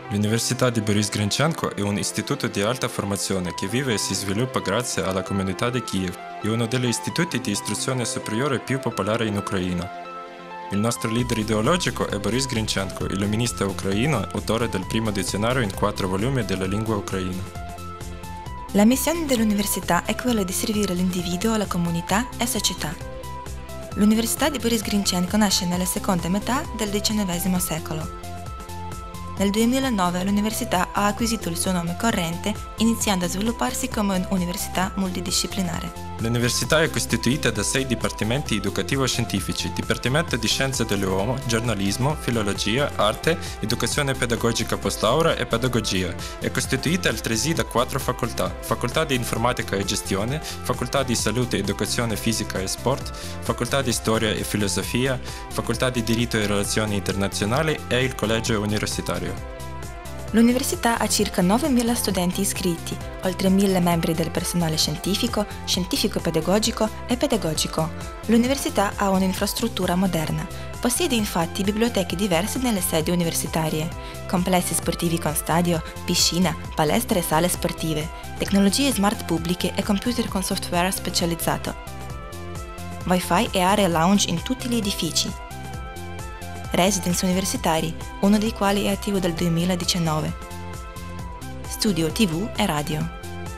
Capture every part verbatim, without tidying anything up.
L'Università di Boris Grinčenko è un istituto di alta formazione che vive e si sviluppa grazie alla comunità di Kiev. È uno degli istituti di istruzione superiore più popolari in Ucraina. Il nostro leader ideologico è Boris Grinčenko, illuminista ucraino, autore del primo dizionario in quattro volumi della lingua ucraina. La missione dell'università è quella di servire l'individuo, la comunità e la società. L'Università di Boris Grinčenko nasce nella seconda metà del diciannovesimo secolo. Nel duemilanove l'università ha acquisito il suo nome corrente, iniziando a svilupparsi come un'università multidisciplinare. L'università è costituita da sei dipartimenti educativo-scientifici, Dipartimento di Scienze dell'Uomo, Giornalismo, Filologia, Arte, Educazione Pedagogica Postlaurea e Pedagogia. È costituita altresì da quattro facoltà: Facoltà di Informatica e Gestione, Facoltà di Salute, Educazione Fisica e Sport, Facoltà di Storia e Filosofia, Facoltà di Diritto e Relazioni Internazionali e il Collegio Universitario. L'università ha circa novemila studenti iscritti, oltre mille membri del personale scientifico, scientifico-pedagogico e pedagogico. L'università ha un'infrastruttura moderna. Possiede infatti biblioteche diverse nelle sedi universitarie, complessi sportivi con stadio, piscina, palestre e sale sportive, tecnologie smart pubbliche e computer con software specializzato, wifi e aree lounge in tutti gli edifici. Residence universitari, uno dei quali è attivo dal duemiladiciannove. Studio tivù e radio.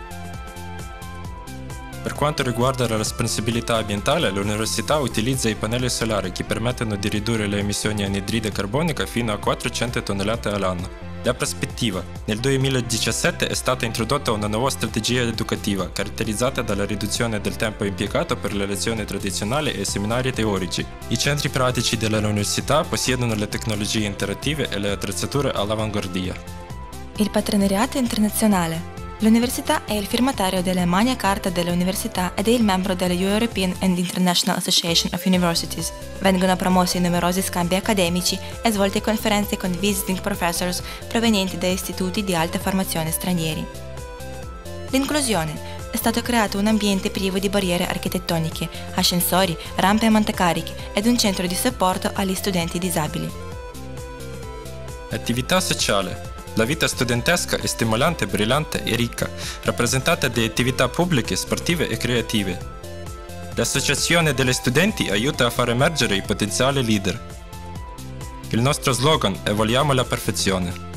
Per quanto riguarda la responsabilità ambientale, l'università utilizza i pannelli solari che permettono di ridurre le emissioni anidride carbonica fino a quattrocento tonnellate all'anno. La prospettiva. Nel duemiladiciassette è stata introdotta una nuova strategia educativa, caratterizzata dalla riduzione del tempo impiegato per le lezioni tradizionali e seminari teorici. I centri pratici dell'università possiedono le tecnologie interattive e le attrezzature all'avanguardia. Il partenariato internazionale. L'università è il firmatario della Magna Carta delle Università ed è il membro della European and International Association of Universities. Vengono promossi numerosi scambi accademici e svolte conferenze con visiting professors provenienti da istituti di alta formazione stranieri. L'inclusione. È stato creato un ambiente privo di barriere architettoniche, ascensori, rampe e montecarichi ed un centro di supporto agli studenti disabili. Attività sociale. La vita studentesca è stimolante, brillante e ricca, rappresentata da attività pubbliche, sportive e creative. L'associazione degli studenti aiuta a far emergere i potenziali leader. Il nostro slogan è "Vogliamo la perfezione".